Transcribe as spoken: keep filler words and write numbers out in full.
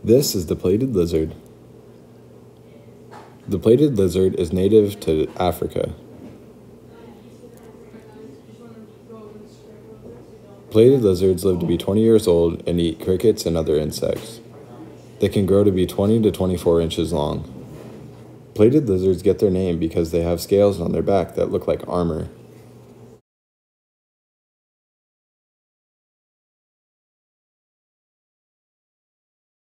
This is the plated lizard. The plated lizard is native to Africa. Plated lizards live to be twenty years old and eat crickets and other insects. They can grow to be twenty to twenty-four inches long. Plated lizards get their name because they have scales on their back that look like armor.